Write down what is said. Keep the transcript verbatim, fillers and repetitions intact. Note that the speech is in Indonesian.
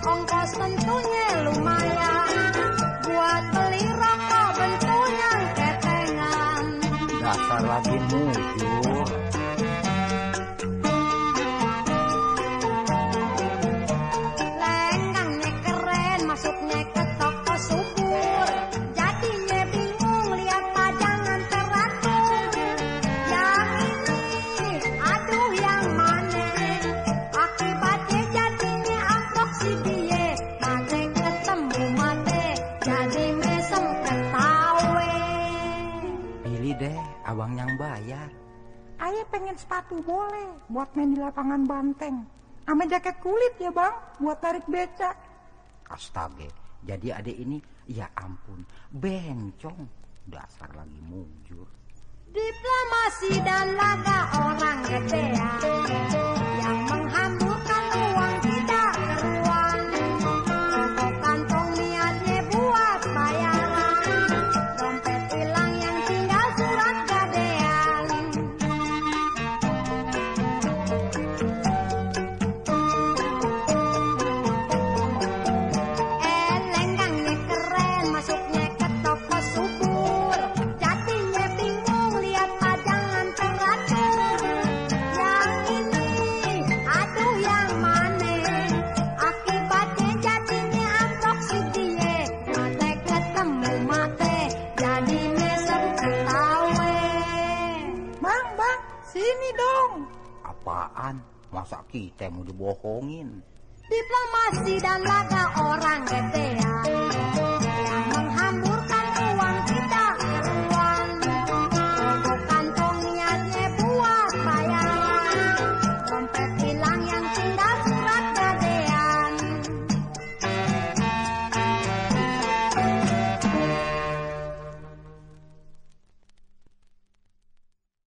ongkos tentunya lumayan. Buat beli rokok bentuknya ketengan. Dasar lagi mujur. Lenggangnya keren, masuknya ke toko subur. Jadinya bingung lihat pajangan teratur. Yang ini, aduh yang mana? Akibatnya jadinya amplop si dia. Mate ketemu mate, jadi mesem ketawe. Pilih deh, abang yang bayar. Ayah pengen sepatu boleh buat main di lapangan banteng. Sama jaket kulit ya bang, buat tarik becak. Astaga, jadi adik ini, ya ampun, bencong. Dasar lagi mujur. Diplomasi dan laga orang gedean yang menghamburkan uang tidak keruan. Rokok kantong niatnya buat bayaran. Dompet hilang yang tinggal surat gadean. Eh lenggangnya keren, masuknya ke toko subur. Jadinya bingung lihat pajangan teratur. Yang ini, aduh yang mana? Akibatnya jadinya amplop si dia. Mate ketemu mate, jadi mesem ketawe. Bang, bang, sini dong. Apaan? Masa kita mau dibohongin? Diplomasi dan laga orang gedean yang